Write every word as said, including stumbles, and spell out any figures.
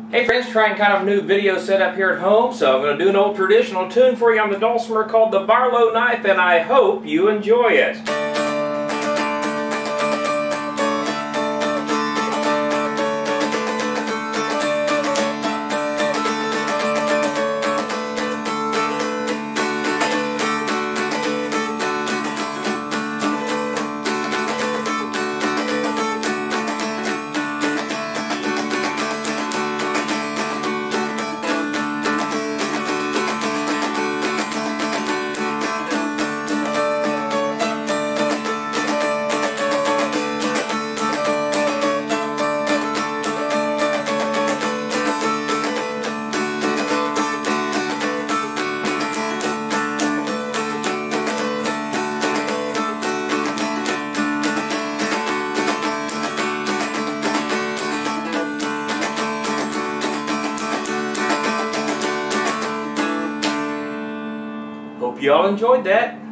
Hey friends, trying kind of a new video setup here at home, so I'm going to do an old traditional tune for you on the Dulcimer called the Barlow Knife, and I hope you enjoy it. Hope you all enjoyed that.